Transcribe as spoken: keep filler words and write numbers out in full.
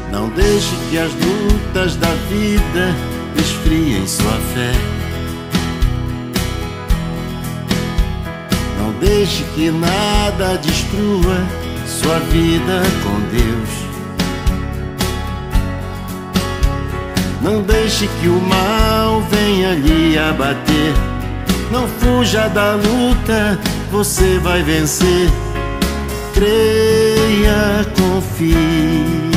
Não deixe que as lutas da vida esfriem sua fé. Não deixe que nada destrua sua vida com Deus. Não deixe que o mal venha lhe abater. Não fuja da luta, você vai vencer. Creia, confie.